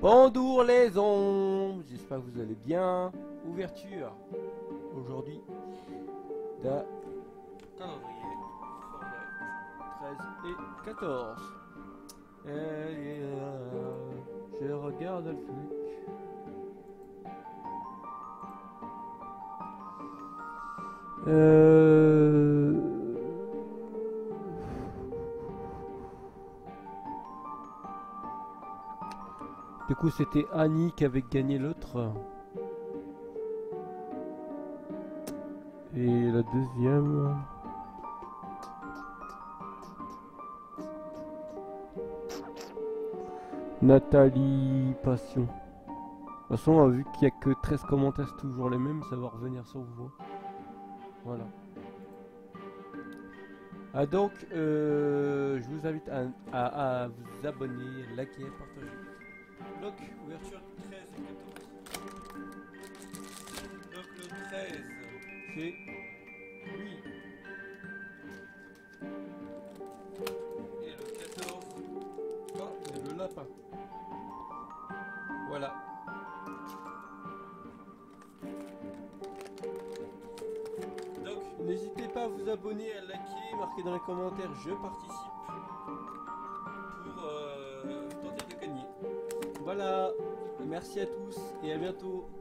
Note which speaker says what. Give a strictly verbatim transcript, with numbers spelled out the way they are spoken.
Speaker 1: Bonjour les ombres, j'espère que vous allez bien. Ouverture aujourd'hui d'un calendrier treize et quatorze. Et euh, je regarde le truc. Euh... Du coup, c'était Annie qui avait gagné l'autre. Et la deuxième... Nathalie Passion. De toute façon, vu qu'il n'y a que treize commentaires, c'est toujours les mêmes, ça va revenir sur vous. Voilà. Ah donc, euh, je vous invite à, à, à vous abonner, liker, partager. Donc, ouverture du treize et quatorze. Donc le treize, c'est lui. Et le quatorze, oh, c'est le lapin. Voilà. Donc, n'hésitez pas à vous abonner, à liker, marquer dans les commentaires je participe pour euh, tenter de gagner. Voilà, merci à tous et à bientôt.